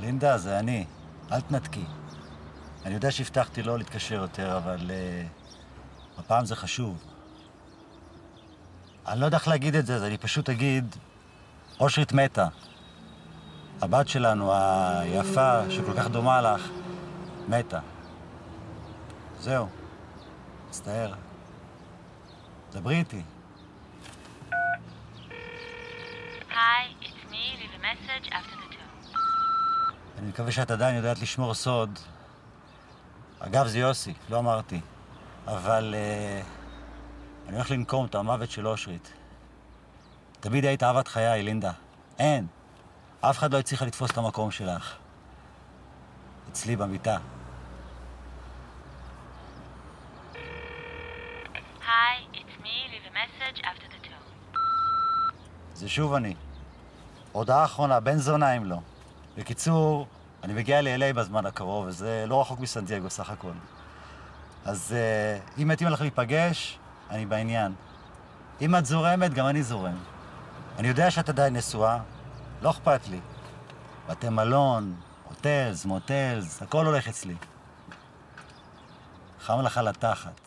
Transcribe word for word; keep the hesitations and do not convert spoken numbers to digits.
לינדה, זה אני. אל תנתקי. אני יודע שהבטחתי לא להתקשר יותר, אבל uh, הפעם זה חשוב. אני לא יודע איך להגיד את זה, אז אני פשוט אגיד, אושרית מתה. הבת שלנו, היפה, שכל כך דומה לך, מתה. זהו. מצטער. דברי איתי. Hi, it's me. Leave a message after the tone. אני מקווה שאת עדיין יודעת לשמור סוד. אגב, זה יוסי, לא אמרתי. אבל uh, אני הולך לנקום את המוות של אושרית. תמיד היית אהבת חיי, לינדה. אין. אף אחד לא הצליחה לתפוס את המקום שלך. אצלי במיטה. Hi, it's me. Leave a message after the tone. זה שוב אני. הודעה אחרונה, בן זונה אם לא. בקיצור, אני מגיע ל-אל איי בזמן הקרוב, וזה לא רחוק מסנדיאגו סך הכל. אז uh, אם מתאים לך להיפגש, אני בעניין. אם את זורמת, גם אני זורם. אני יודע שאת עדיין נשואה, לא אכפת לי. בתי מלון, הוטלס, מוטלס, הכל הולך אצלי. חם לך על התחת.